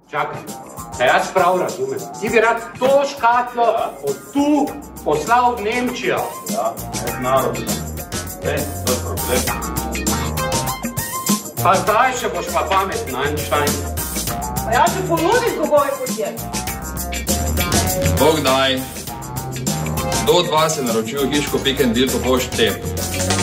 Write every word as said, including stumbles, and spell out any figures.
Čakaj, da jaz prav razumem. Ti bi rad to škatlo od tu poslal v Nemčijo. Ja, mednarodno. Ne, to je problem. Pa zdaj še boš pa pametni, Einstein. Pa ja še ponudi zgobove podje. Bog daj. Kdo od vas je naročil hiško Pick and Deal po pošti?